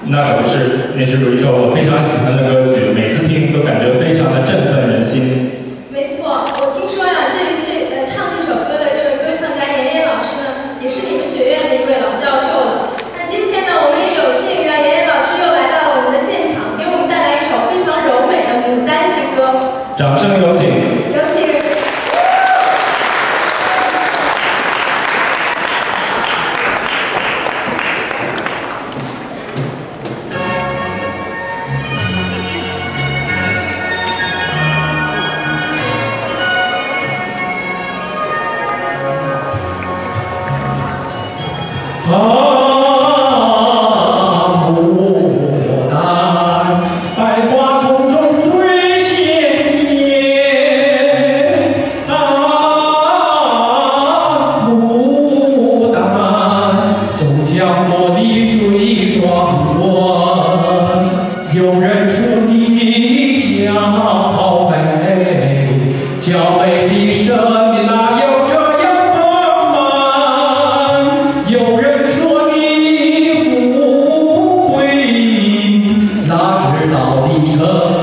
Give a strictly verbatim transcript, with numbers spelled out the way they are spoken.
那可不是，那是一首我非常喜欢的歌曲，每次听都感觉非常的振奋人心。 没错，我听说呀、啊，这这呃唱这首歌的这位歌唱家严严老师呢，也是你们学院的一位老教授了。那今天呢，我们也有幸让严严老师又来到了我们的现场，给我们带来一首非常柔美的《牡丹之歌》。 掌声有请。 有请。 啊，牡丹，百花丛中最鲜艳。啊，牡丹，总将落地最壮观。有人说你娇美，娇美的生命哪有这样丰满？有人说你富贵，哪知道你成